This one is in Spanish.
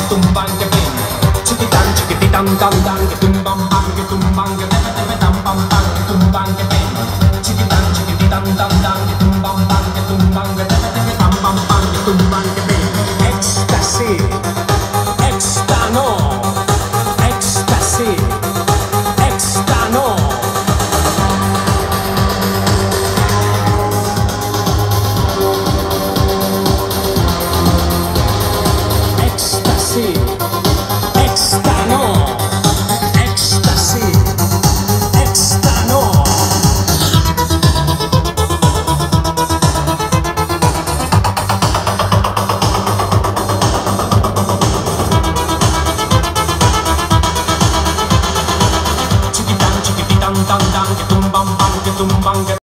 tumbang que bing, chiquitan, chiquititan, tan, tan, que tumbang, bang, que tumbang, que tepe, tepe, tam, pam, pam, que tumbang que bing, chiquitan, chiquititan, tan, tan, que tumbang, bang, que tumbang, que tepe, tepe, tam, pam, pam, que tumbang que bing. Ecstasy, extano, ecstasy, extano. Ecstasy, extano, ecstasy, extano. Chiquitan, chiquititan, tan, tan, que tumbang, bang, que tumbang, que